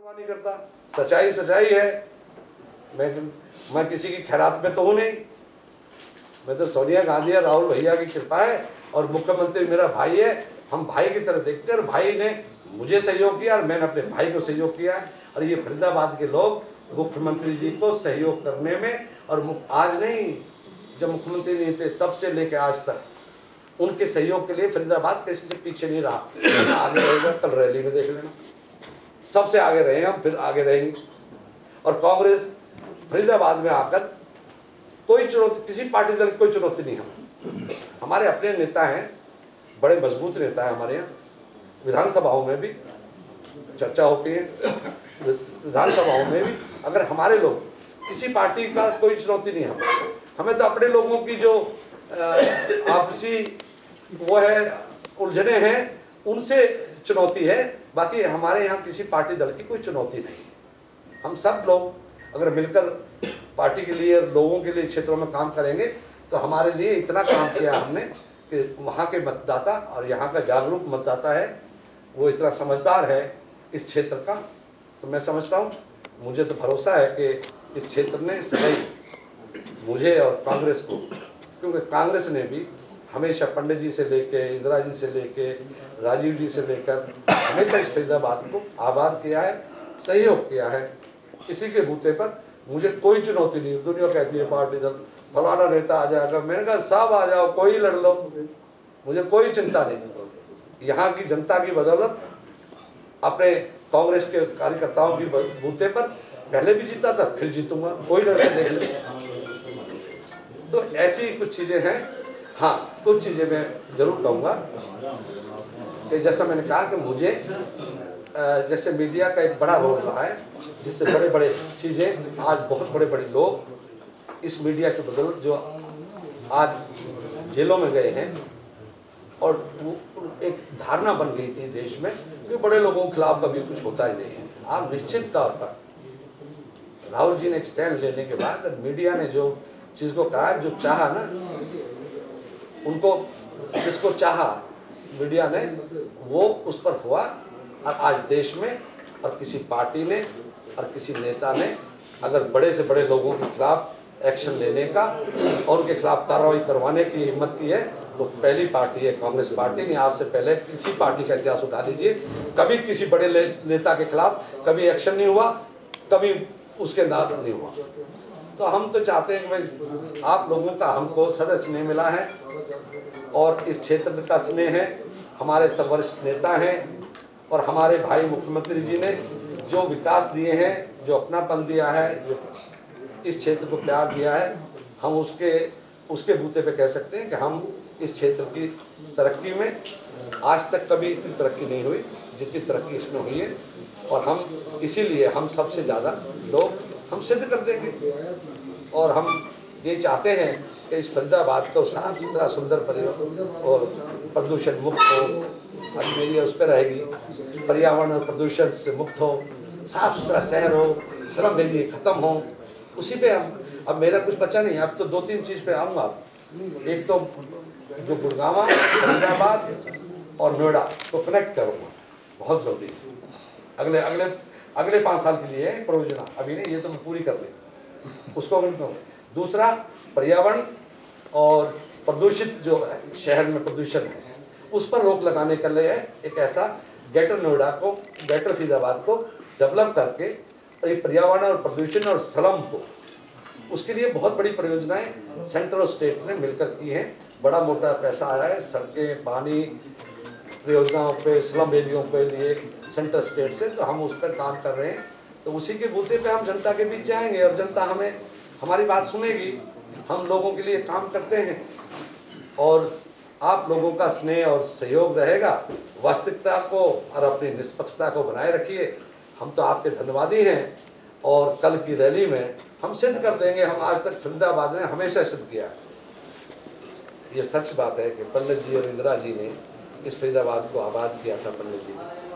परवाह नहीं करता। सच्चाई सच्चाई है। मैं किसी की खैरात में तो हूं नहीं। मैं तो सोनिया गांधी और राहुल भैया की कृपा है और मुख्यमंत्री मेरा भाई है। हम भाई की तरह देखते हैं और भाई ने मुझे सहयोग किया और मैंने अपने भाई को सहयोग किया है। और ये फरीदाबाद के लोग मुख्यमंत्री जी को सहयोग करने में, और आज नहीं, जब मुख्यमंत्री नहीं थे तब से लेकर आज तक उनके सहयोग के लिए फरीदाबाद किसी से पीछे नहीं रहा। आगे रहेगा। कल रैली में देख लेना, सबसे आगे रहे हम, फिर आगे रहेंगे। और कांग्रेस फरीदाबाद में आकर कोई चुनौती, किसी पार्टी दल की कोई चुनौती नहीं है। हमारे अपने नेता हैं, बड़े मजबूत नेता है हमारे यहाँ। विधानसभाओं में भी चर्चा होती है, विधानसभाओं में भी अगर हमारे लोग, किसी पार्टी का कोई चुनौती नहीं है हमें तो अपने लोगों की जो आपसी वो है उलझने हैं उनसे चुनौती है। बाकी हमारे यहाँ किसी पार्टी दल की कोई चुनौती नहीं है। हम सब लोग अगर मिलकर पार्टी के लिए, लोगों के लिए क्षेत्रों में काम करेंगे तो हमारे लिए इतना काम किया हमने कि वहाँ के मतदाता और यहाँ का जागरूक मतदाता है, वो इतना समझदार है इस क्षेत्र का। तो मैं समझता हूँ, मुझे तो भरोसा है कि इस क्षेत्र ने सदैव मुझे और कांग्रेस को, क्योंकि कांग्रेस ने भी हमेशा पंडित जी से लेके, इंदिरा जी से लेके, राजीव जी से लेकर हमेशा इस फरीदाबाद को आबाद किया है, सहयोग किया है। किसी के बूते पर मुझे कोई चुनौती नहीं। दुनिया कहती है पार्टी दल फलाना नेता आ जाएगा, मैंने कहा सब आ जाओ, कोई लड़ लो, मुझे कोई चिंता नहीं। यहाँ की जनता की बदौलत अपने कांग्रेस के कार्यकर्ताओं की बूते पर पहले भी जीता था, फिर जीतूंगा, कोई लड़के देख ले। तो ऐसी कुछ चीजें हैं। हाँ, कुछ चीजें मैं जरूर कहूंगा कि जैसा मैंने कहा कि मुझे जैसे मीडिया का एक बड़ा रोल रहा है, जिससे बड़े बड़े चीजें, आज बहुत बड़े बड़े लोग इस मीडिया के बदौलत जो आज जेलों में गए हैं, और वो एक धारणा बन गई थी देश में कि बड़े लोगों के खिलाफ कभी कुछ होता ही नहीं है। आप निश्चित तौर पर राहुल जी ने एक स्टैंड लेने के बाद मीडिया ने जो चीज को कहा, जो चाहा ना उनको, जिसको चाहा मीडिया ने, वो उस पर हुआ। और आज देश में और किसी पार्टी ने और किसी नेता ने अगर बड़े से बड़े लोगों के खिलाफ एक्शन लेने का और उनके खिलाफ कार्रवाई करवाने की हिम्मत की है तो पहली पार्टी है कांग्रेस पार्टी। नहीं, आज से पहले किसी पार्टी का इतिहास उठा लीजिए, कभी किसी बड़े नेता के खिलाफ कभी एक्शन नहीं हुआ, कभी उसके नाम नहीं हुआ। तो हम तो चाहते हैं कि भाई आप लोगों का हमको सदैव स्नेह मिला है और इस क्षेत्र का स्नेह है। हमारे सब वरिष्ठ नेता हैं और हमारे भाई मुख्यमंत्री जी ने जो विकास दिए हैं, जो अपनापन दिया है, जो इस क्षेत्र को प्यार दिया है, हम उसके बूते पे कह सकते हैं कि हम इस क्षेत्र की तरक्की में आज तक कभी इतनी तरक्की नहीं हुई जितनी तरक्की इसमें हुई है। और हम इसीलिए हम सबसे ज़्यादा लोग हम सिद्ध कर देंगे। और हम ये चाहते हैं कि इस फरीदाबाद को साफ सुथरा, सुंदर और प्रदूषण मुक्त हो। अब मेरी उस पर रहेगी, पर्यावरण और प्रदूषण से मुक्त हो, साफ सुथरा शहर हो, श्रम वेदी खत्म हो। उसी पे हम, अब मेरा कुछ बचा नहीं, अब तो 2-3 चीज पे आऊंगा। एक तो जो गुड़गांव, फरीदाबाद और नोएडा को कनेक्ट करूंगा बहुत जल्दी, अगले 5 साल के लिए परियोजना। अभी नहीं, ये तो मैं पूरी कर ली, उसको करूँ। दूसरा, पर्यावरण और प्रदूषित जो शहर में प्रदूषण है उस पर रोक लगाने के लिए एक ऐसा ग्रेटर नोएडा को, ग्रेटर फरीदाबाद को डेवलप करके ये पर्यावरण और प्रदूषण और श्रम को, उसके लिए बहुत बड़ी परियोजनाएं सेंटर और स्टेट ने मिलकर की हैं। बड़ा मोटा पैसा आया है सड़कें, पानी परियोजनाओं पे, श्रम वेदियों के लिए सेंटर स्टेट से। तो हम उस पर काम कर रहे हैं। तो उसी के बूते पे हम जनता के बीच जाएंगे और जनता हमें, हमारी बात सुनेगी। हम लोगों के लिए काम करते हैं और आप लोगों का स्नेह और सहयोग रहेगा। वास्तविकता को और अपनी निष्पक्षता को बनाए रखिए। हम तो आपके धन्यवादी हैं और कल की रैली में हम सिद्ध कर देंगे। हम आज तक फरीदाबाद ने हमेशा सिद्ध किया। ये सच बात है कि पंडित जी और इंदिरा जी ने इस फरीदाबाद को आबाद किया था। पंडित जी